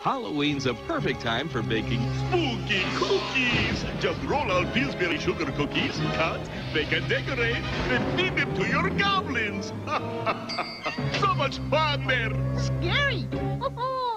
Halloween's a perfect time for baking Spooky cookies! Just roll out Pillsbury sugar cookies, cut, bake and decorate, then feed them to your goblins! So much fun there! Scary!